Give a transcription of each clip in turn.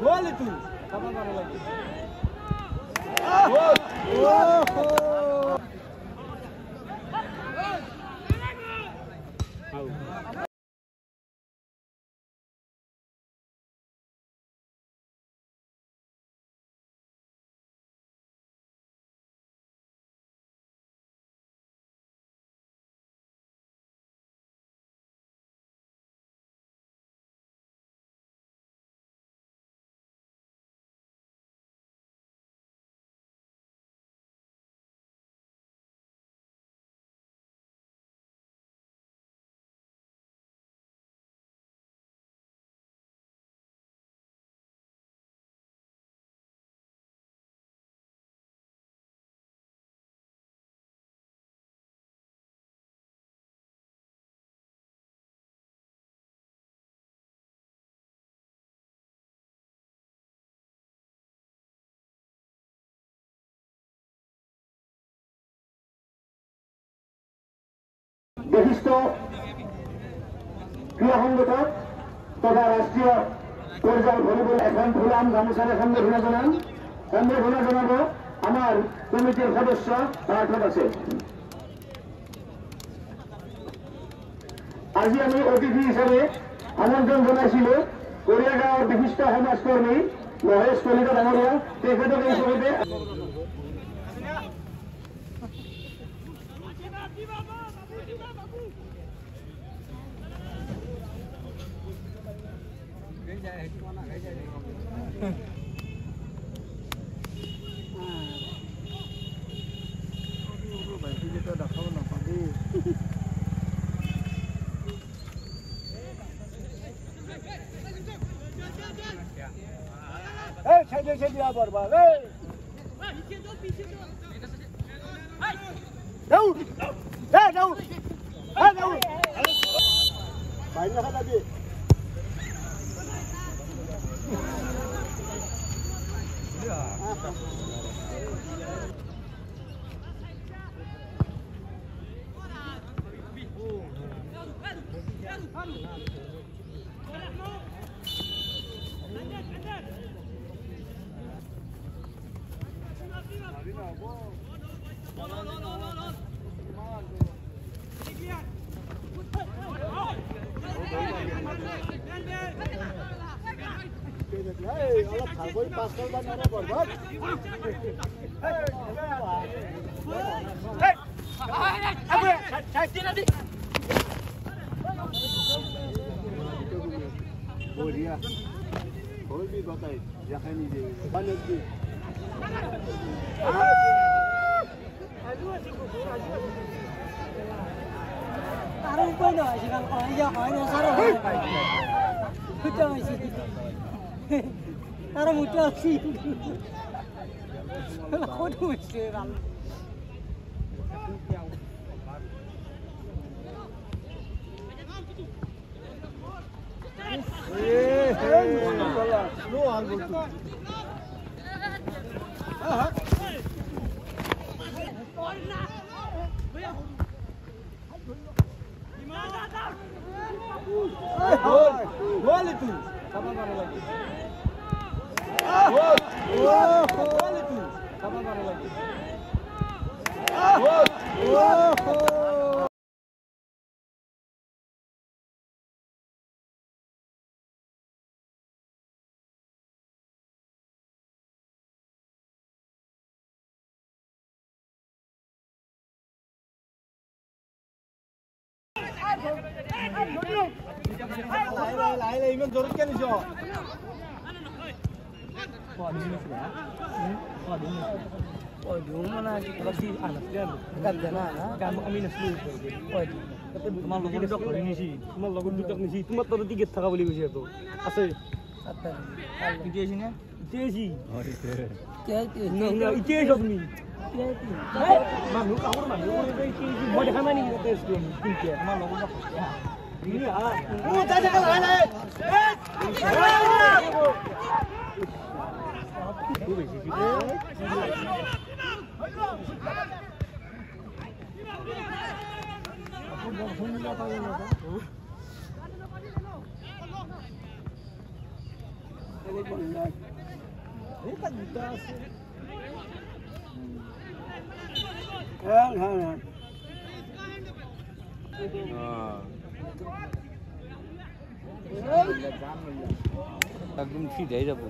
বিশিষ্ট ক্রীড়া সংগঠক তথা রাষ্ট্রীয় পর্যায়ের ভলিবল এখন ফুলাম গামোছারে সম্বর্ধনা জানাবো আমার কমিটির সদস্য রাঠত আছে। আজি আমি অতিথি হিসাবে আমন্ত্রণ জানাইছিল কোরিয়াগাঁৱৰ বিশিষ্ট সমাজকর্মী মহেশ কলিতা ডাঙৰীয়া, তেখেতক এই সভাতে Taruh muda sih. Kau tu mesti ram. Lu anggur tu. Gol itu. Sama baru lagi. Gol itu. Sama baru lagi. Gol. Lại iman jorot kan iso. Waduh, mana masih anak dia kan jana kamu kami naslu. Waduh, tapi তোমার লগৰ দুটাক ধৰি নিছি, তোমাৰ লগৰ দুটাক নিছি, তোমাৰ তাতে টিকেট থাকা বুলি কৈছে তো। আছে। আচ্ছা। ইতিয়া আছে না? ইতিয়া আছে। ইতিয়া আছে তুমি। মানুহ কামৰ মানুহ কৰি মই দেখা নাই নেকি টেষ্ট কৰি কিতিয়া তোমাৰ লগৰ একদম ফিট হয়ে যাবো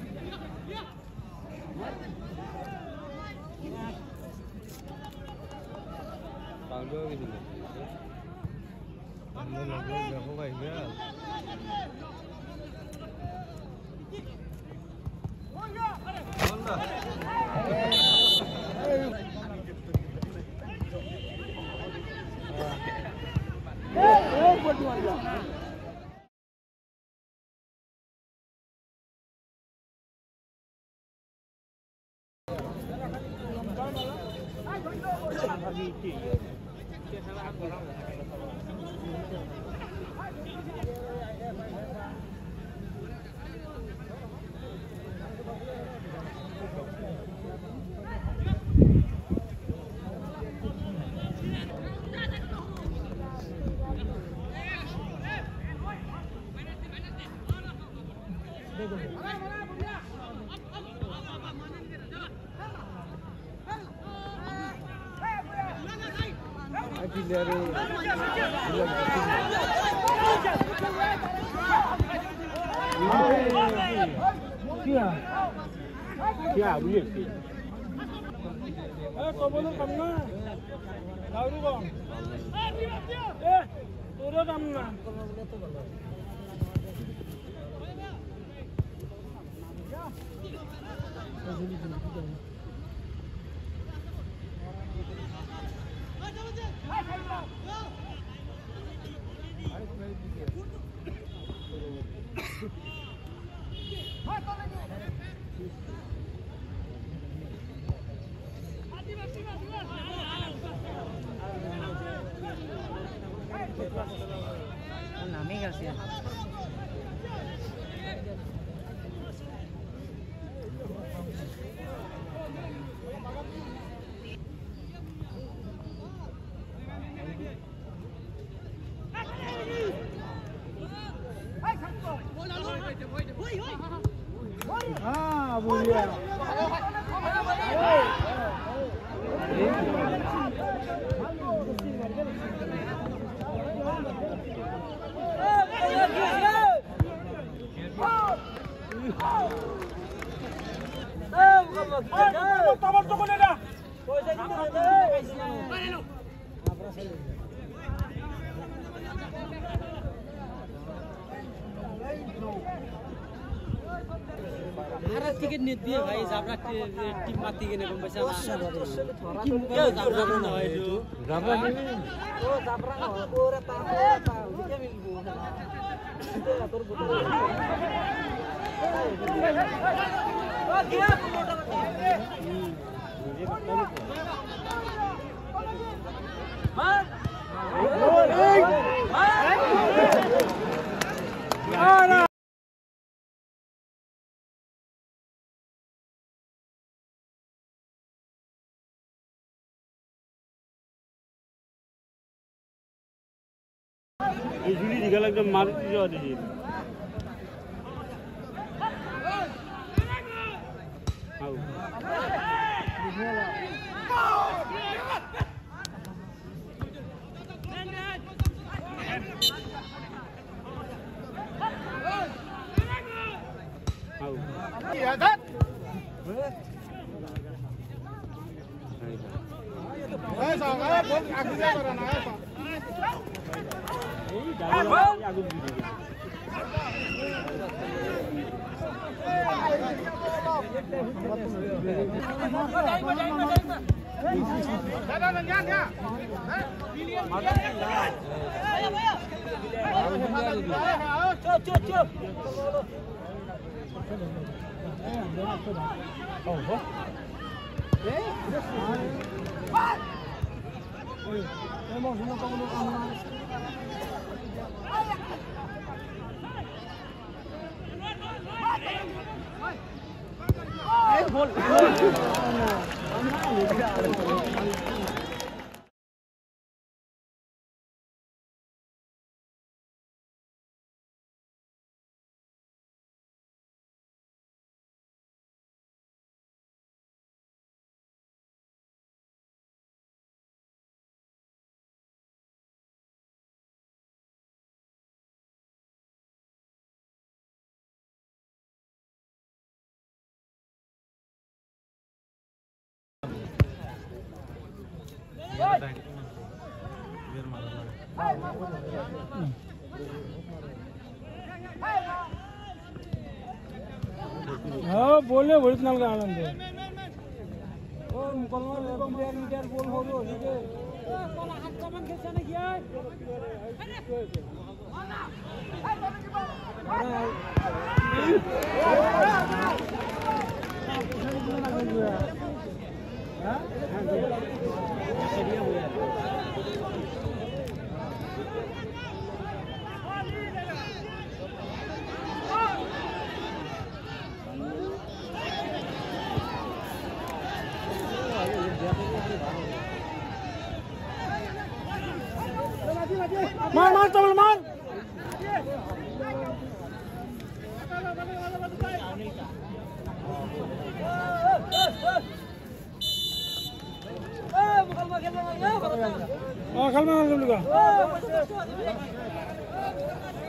क्या बुझे तो बोलो कम ना लाउडू कम तोरे कम ना নামে গেছে हाँ बोलिए टिकट नहीं दिए भाई जाबरा टीम माती के ने कम पैसा ना टीम क्या जाबरा ना है जो जाबरा नहीं ओ जाबरा ना ओरे ता क्या मिल तोर बोतल ओ क्या मार जुली दिखा एकदम मारुति जो आती है हाँ बोलने बड़ी नाल का आनंद है और मुकलमा मीटर बोल हो रही है कोला हाथ कमन खेलने ना किया मार मार तबल मार खेल में